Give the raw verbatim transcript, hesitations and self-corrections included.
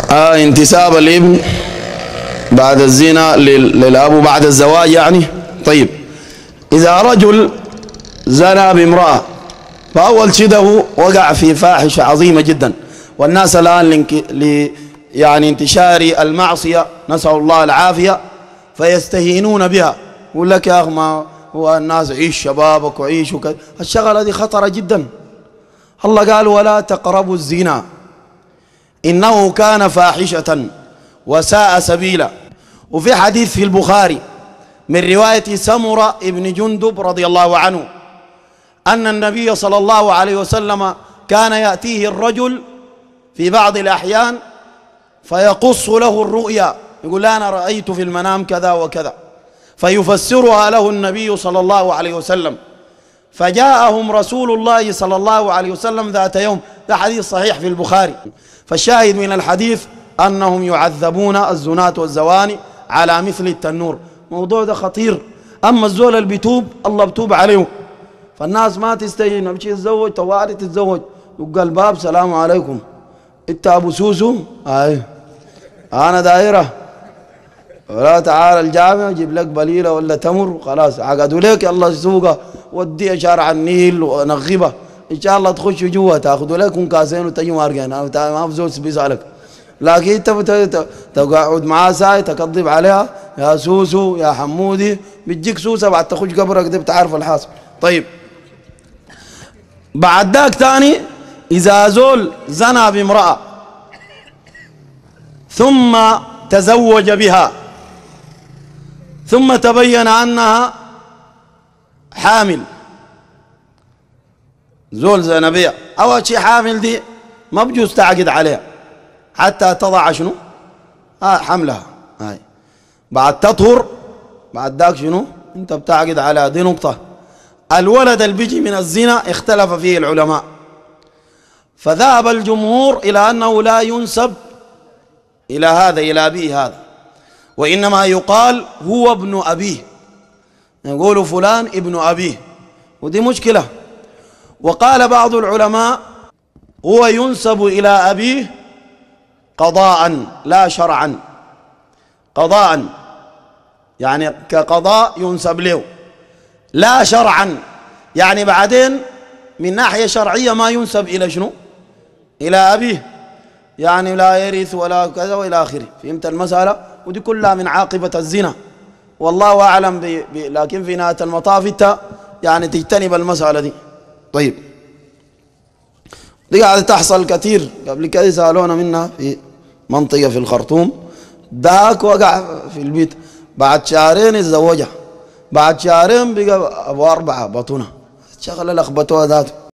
آه انتساب الابن بعد الزنا للأب بعد الزواج يعني. طيب إذا رجل زنى بامرأة فأول شيء ده وقع في فاحشة عظيمة جدا، والناس الآن ل يعني انتشار المعصية نسأل الله العافية فيستهينون بها، يقول لك يا أخي ما هو الناس عيش شبابك وعيش وكذا. الشغلة دي خطرة جدا. الله قال ولا تقربوا الزنا إنه كان فاحشة وساء سبيلا. وفي حديث في البخاري من رواية سمرة ابن جندب رضي الله عنه أن النبي صلى الله عليه وسلم كان يأتيه الرجل في بعض الأحيان فيقص له الرؤيا، يقول أنا رأيت في المنام كذا وكذا، فيفسرها له النبي صلى الله عليه وسلم. فجاءهم رسول الله صلى الله عليه وسلم ذات يوم، ده حديث صحيح في البخاري. فالشاهد من الحديث أنهم يعذبون الزناة والزواني على مثل التنور. موضوع ده خطير. أما الزول اللي بيتوب الله بتوب عليه، فالناس ما تستهين امشي تتزوج توالي تتزوج، يبقى الباب سلام عليكم انت ابو سوسو اي انا دايره ولا تعال الجامع جيب لك بليله ولا تمر خلاص عقدوا لك يلا سوقه وديها شارع النيل ونغبه ان شاء الله تخش جوا تاخذوا لكم كاسين وتجوا مارجين ما في زول بيسالك، لكن انت تقعد معاه ساي تكذب عليها يا سوسو يا حمودي بتجيك سوسه بعد تخش قبرك دي بتعرف الحاصل. طيب بعد ذاك ثاني إذا زول زنى بامرأة ثم تزوج بها ثم تبين أنها حامل، زول زنى بها أول شيء حامل دي ما بجوز تعقد عليها حتى تضع شنو؟ آه حملها هاي. بعد تطهر بعد ذاك شنو؟ أنت بتعقد عليها. دي نقطة. الولد اللي بيجي من الزنا اختلف فيه العلماء، فذهب الجمهور إلى أنه لا ينسب إلى هذا إلى أبيه هذا، وإنما يقال هو ابن أبيه، يقولوا فلان ابن أبيه، ودي مشكلة. وقال بعض العلماء هو ينسب إلى أبيه قضاء لا شرعا، قضاء يعني كقضاء ينسب له لا شرعا، يعني بعدين من ناحية شرعية ما ينسب إلى شنو؟ إلى أبيه، يعني لا يرث ولا كذا وإلى آخره. فهمت المسألة؟ ودي كلها من عاقبة الزنا والله أعلم. بي بي لكن في نهاية المطاف انت يعني تجتنب المسألة دي. طيب دي قاعدة تحصل كثير. قبل كده سألونا منها في منطقة في الخرطوم، داك وقع في البيت بعد شهرين اتزوجها، بعد شهرين بقى أبو أربعة بطنها، شغلة لخبطوها ذاته.